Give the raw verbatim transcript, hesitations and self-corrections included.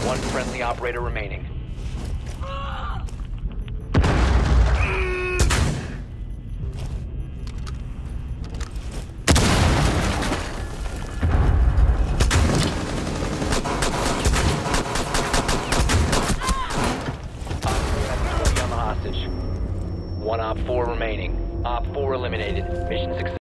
One friendly operator remaining. Op four remaining. Op four eliminated. Mission success.